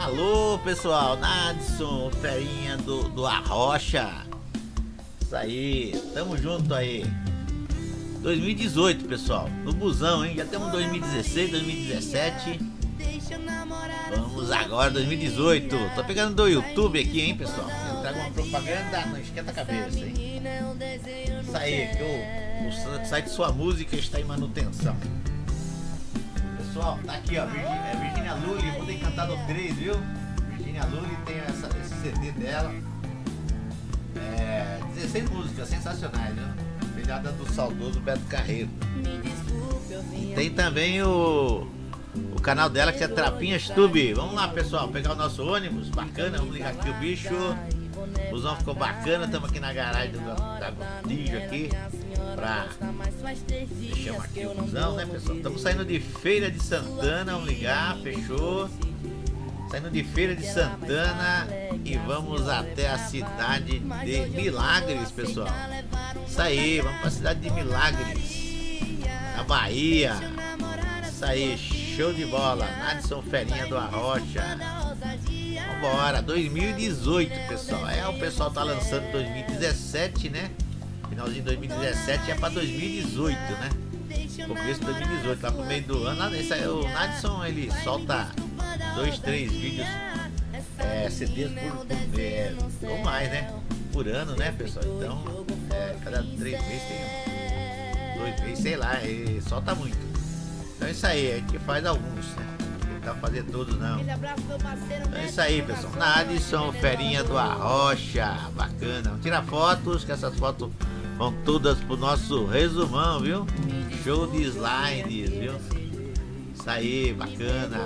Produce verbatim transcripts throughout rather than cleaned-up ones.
Alô pessoal, Nadson, ferinha do, do Arrocha. Isso aí, tamo junto aí. dois mil e dezoito, pessoal, no busão, hein? Já temos dois mil e dezesseis, dois mil e dezessete. Vamos agora, dois mil e dezoito. Tô pegando do YouTube aqui, hein, pessoal? Eu trago uma propaganda, não esquenta a cabeça, hein? Isso aí, que o, o site Sua Música está em manutenção. Pessoal, tá aqui, ó, Virginia, é Virginia Lully, Mundo Encantado três, viu? Virginia Lully tem essa, esse C D dela. É, dezesseis músicas sensacionais, viu? Filhada do saudoso Beto Carreiro. E tem também o, o canal dela que é Trapinhas Tube. Vamos lá, pessoal, pegar o nosso ônibus, bacana, vamos ligar aqui o bicho. O busão ficou bacana, estamos aqui na garagem do, da Gontijo aqui. Pra... Deixamos aqui o busão, né, pessoal? Estamos saindo de Feira de Santana, vamos ligar, fechou. Saindo de Feira de Santana e vamos até a cidade de Milagres, pessoal. Isso aí, vamos para a cidade de Milagres, na Bahia. Isso aí, show de bola. Nadson Ferinha do Arrocha. Vambora, dois mil e dezoito, pessoal. É, o pessoal tá lançando dois mil e dezessete, né? Finalzinho de dois mil e dezessete é para dois mil e dezoito, né? Começo de dois mil e dezoito, lá pro meio do ano. Esse aí, o Nadson, ele solta dois, três vídeos, é, C Ds por, por é, ou mais, né? Por ano, né, pessoal? Então, é, cada três meses tem dois meses, sei lá, ele solta muito. Então é isso aí, a gente faz alguns, né? Não dá pra fazer todos, não. Então é isso aí, pessoal. Nadson Ferinha do Arrocha, bacana. Vamos tirar fotos, que essas fotos vão todas pro nosso resumão, viu? Show de slides, viu? Isso aí, bacana.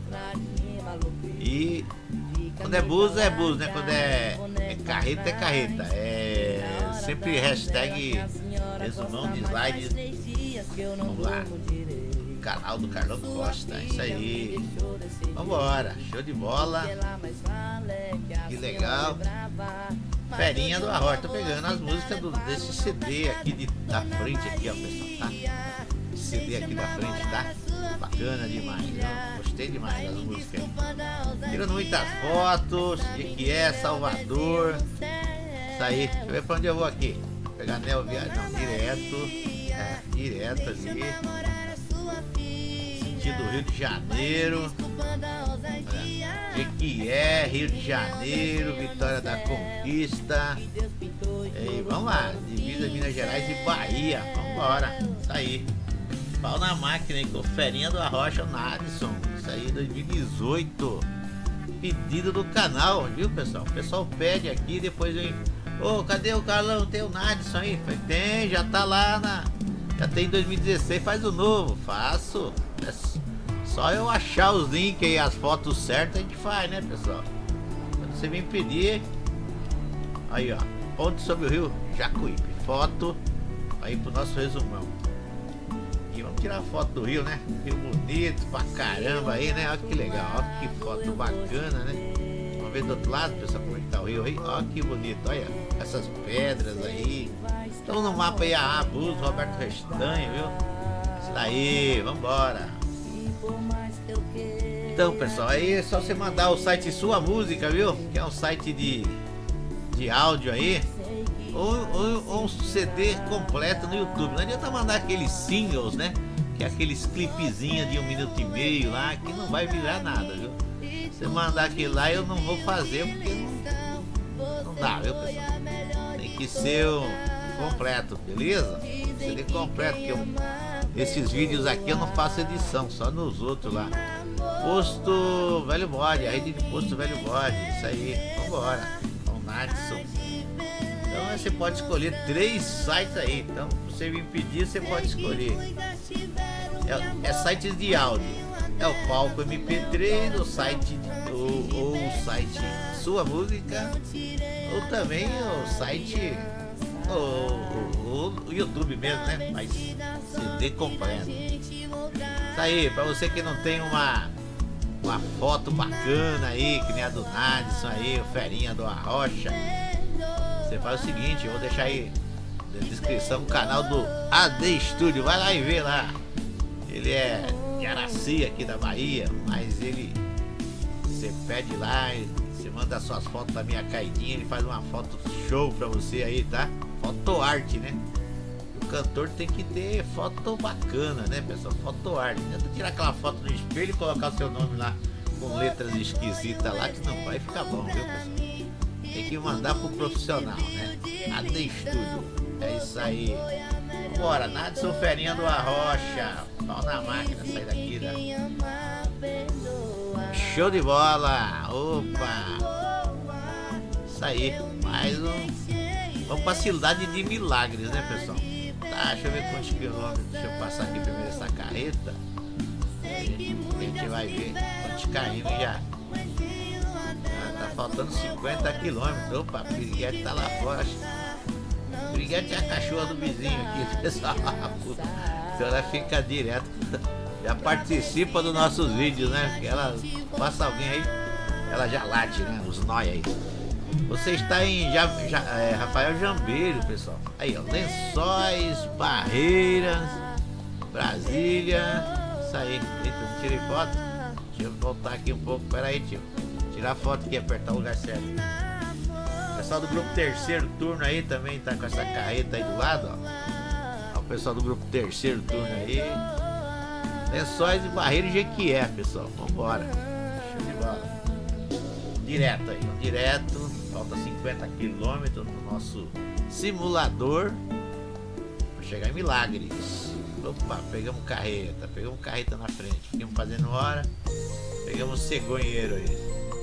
E quando é bus, é bus, né? Quando é, é carreta, é carreta. É sempre hashtag resumão de slides. Vamos lá. Canal do Carlão Costa, isso aí. Vambora, show de bola. Que legal. Ferinha do Arrocha, tô pegando as músicas do, desse C D aqui de, da frente aqui, ó, pessoal, tá? Esse C D aqui da frente, tá? Bacana demais, viu? Gostei demais das músicas. Tirando muitas fotos de que é Salvador. Isso aí, deixa eu ver pra onde eu vou aqui. Vou pegar Neo Viagem, não, direto. É, direto ali. Sentido Rio de Janeiro. Jequié, Rio de Janeiro, Vitória da Conquista. E vamos lá, divisa Minas Gerais e Bahia. Vambora, isso aí. Pau na máquina aí com Ferinha do Arrocha, Nadson. Isso aí, dois mil e dezoito. Pedido do canal, viu, pessoal? O pessoal pede aqui, depois vem. Ô, oh, cadê o Carlão? Tem o Nadson aí? Falei, tem, já tá lá na. Já tem dois mil e dezesseis, faz o novo. Faço. É só eu achar os links e as fotos certas, a gente faz, né, pessoal? Quando você vem pedir. Aí, ó. Ponte sobre o rio Jacuípe. Foto aí pro nosso resumão. E vamos tirar a foto do rio, né? Rio bonito pra caramba aí, né? Olha que legal, olha que foto bacana, né? Vamos ver do outro lado, pessoal, como é que tá o rio aí. Olha que bonito, olha essas pedras aí. Estamos no mapa aí, a Abus, Roberto Restanho, viu? Isso daí, vambora. Então, pessoal, aí é só você mandar o site Sua Música, viu? Que é um site de, de áudio aí. Ou, ou, ou um C D completo no YouTube. Não adianta mandar aqueles singles, né? Que é aqueles clipezinhos de um minuto e meio lá, que não vai virar nada, viu? Se mandar aquele lá, eu não vou fazer, porque não, não dá, viu, pessoal? Tem que ser um completo, beleza? C D completo, que eu, esses vídeos aqui eu não faço edição, só nos outros lá. Posto Velho Bode, a rede de Posto Velho Bode, isso aí, vambora. Com o Nadson. Então você pode escolher três sites aí. Então, se você me pedir, você pode escolher. É, é sites de áudio. É o Palco M P três, o site ou, ou o site Sua Música, ou também o site o, o YouTube mesmo, né? Mas C D completo. Isso aí, pra você que não tem uma uma foto bacana aí, que nem a do Nadson aí, o Ferinha do Arrocha, você faz o seguinte, eu vou deixar aí na descrição o canal do A D Studio, vai lá e vê lá. Ele é de Araci, aqui da Bahia, mas ele Você pede lá, você manda suas fotos da minha caidinha, ele faz uma foto show pra você aí, tá? Fotoarte, né? O cantor tem que ter foto bacana, né, pessoal? Fotoarte. Tenta tirar aquela foto no espelho e colocar o seu nome lá com letras esquisitas lá, que não vai ficar bom, viu, pessoal? Tem que mandar pro profissional, né? A D Studio. É isso aí. Bora, Nadson Ferinha do Arrocha. Pau na máquina, sai daqui, né? Show de bola! Opa! Isso aí, mais um. Vamos pra Cidade de Milagres, né, pessoal? Tá, deixa eu ver quantos quilômetros. Deixa eu passar aqui primeiro essa carreta. A gente vai ver quantos caímos já. Ah, tá faltando cinquenta quilômetros. Opa, a Piriguete tá lá fora. Piriguete é a cachorra do vizinho aqui, pessoal. Então ela fica direto. Já participa dos nossos vídeos, né? Porque ela passa alguém aí, ela já late, né? Os nóia aí. Você está em já, já, é, Rafael Jambeiro, pessoal. Aí, ó, Lençóis, Barreiras, Brasília. Isso aí. Eita, não tirei foto. Deixa eu voltar aqui um pouco. Pera aí, tio. Tirar foto aqui, apertar o lugar certo. O pessoal do grupo Terceiro Turno aí também tá com essa carreta aí do lado, ó. Ó, o pessoal do grupo Terceiro Turno aí. Lençóis e Barreiras de Jequié, pessoal. Vambora. Show de bola. Direto aí, ó. Direto. Falta cinquenta quilômetros no nosso simulador para chegar em Milagres. Opa, pegamos carreta, pegamos carreta na frente, ficamos fazendo hora, pegamos cegonheiro aí.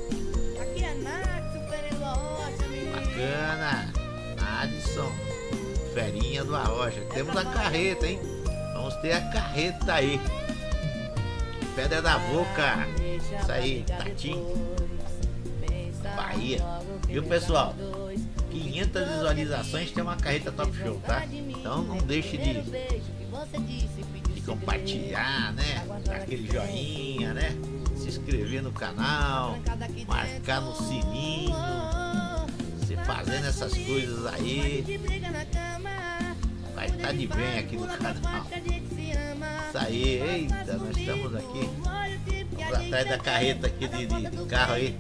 Bacana, Nadson, Ferinha do Arrocha. Temos a carreta, hein? Vamos ter a carreta aí. Pedra da Boca, isso aí, Tatim, Bahia. Viu, pessoal? quinhentas visualizações tem uma carreta top show, tá? Então não deixe de, de compartilhar, né? Dar aquele joinha, né? Se inscrever no canal, marcar no sininho. Você fazendo essas coisas aí, vai estar de bem aqui no canal. Isso aí, eita, nós estamos aqui. Vamos atrás da carreta aqui de, de, de carro aí.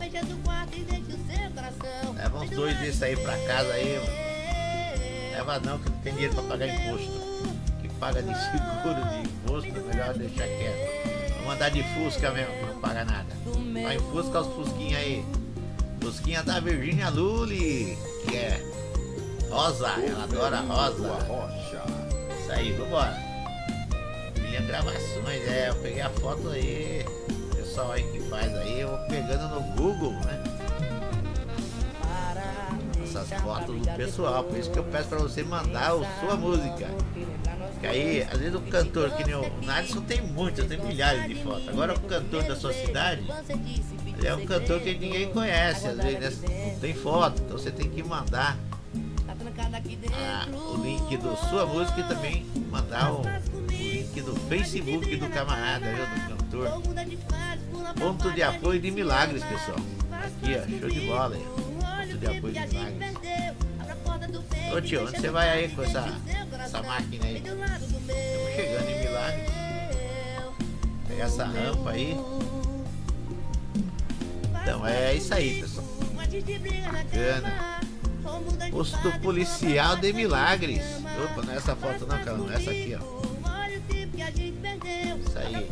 Leva uns dois desses aí pra casa aí, mano. Leva não, que não tem dinheiro pra pagar imposto. Que paga de seguro de imposto, é melhor deixar quieto. Vamos andar de Fusca mesmo, que não paga nada. Vai em Fusca, os Fusquinha aí. Fusquinha da Virgínia Lully, que é rosa, ela adora rosa. Isso aí, vambora. Minha gravações, é, eu peguei a foto aí. O pessoal aí que faz aí, eu vou pegando no Google, né? Essas fotos do pessoal, por isso que eu peço pra você mandar a sua música. Que aí, às vezes o cantor, que nem o Nadson, tem muitos, tem milhares de fotos. Agora o cantor da sua cidade, ele é um cantor que ninguém conhece, às vezes não tem foto, então você tem que mandar a, o link da sua música e também mandar o, o link do Facebook do camarada, viu, do cantor. Ponto de apoio de Milagres, pessoal. Aqui, ó, show de bola aí. Ponto de apoio de Milagres. Ô tio, onde você vai aí com essa, essa máquina aí? Estamos chegando em Milagres. Pegar essa rampa aí. Então é isso aí, pessoal. Bacana. Posto policial de Milagres. Opa, não é essa foto não, cara, não é essa aqui, ó. Isso aí.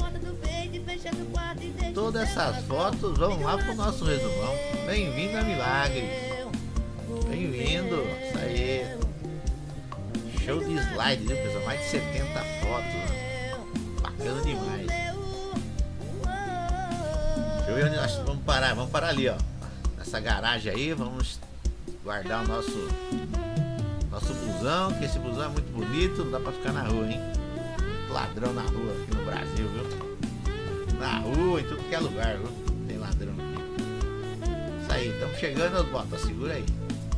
Todas essas fotos vão lá pro nosso resumão. Bem-vindo a Milagres. Bem-vindo. Isso aí. Show de slide, viu, pessoal? Mais de setenta fotos, né? Bacana demais. Deixa eu ver onde nós vamos parar. Vamos parar ali, ó. Nessa garagem aí, vamos guardar o nosso nosso busão, que esse busão é muito bonito, não dá pra ficar na rua, hein? Ladrão na rua aqui no Brasil, viu? Na rua, em tudo que é lugar, viu? Tem ladrão aqui. Isso aí, estamos chegando, bota, segura aí.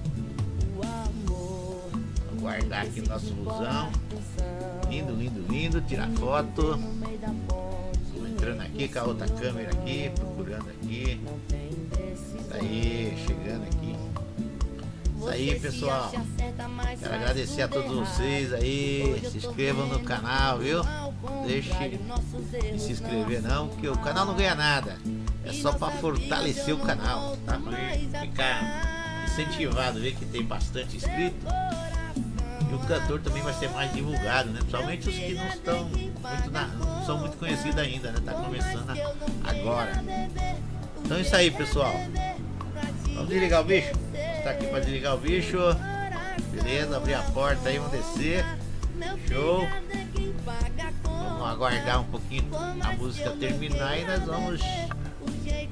Vamos guardar aqui o nosso busão. Lindo, lindo, lindo, tirar foto. Estou entrando aqui com a outra câmera aqui, procurando aqui. Isso aí, chegando aqui. Isso aí, pessoal. Quero agradecer a todos vocês aí. Se inscrevam no canal, viu? Deixe de se inscrever não, porque o canal não ganha nada. É só para fortalecer o canal, tá? Pra ficar incentivado, ver que tem bastante inscrito. E o cantor também vai ser mais divulgado, né? Principalmente os que não estão muito na, não são muito conhecidos ainda, né? Tá começando agora. Então é isso aí, pessoal. Vamos desligar o bicho? Está aqui para desligar o bicho. Beleza, abrir a porta aí, vamos descer. Show. Vamos aguardar um pouquinho a música terminar e nós vamos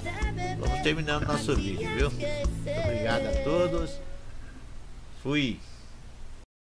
Vamos terminando nosso vídeo, viu? Muito obrigado a todos. Fui.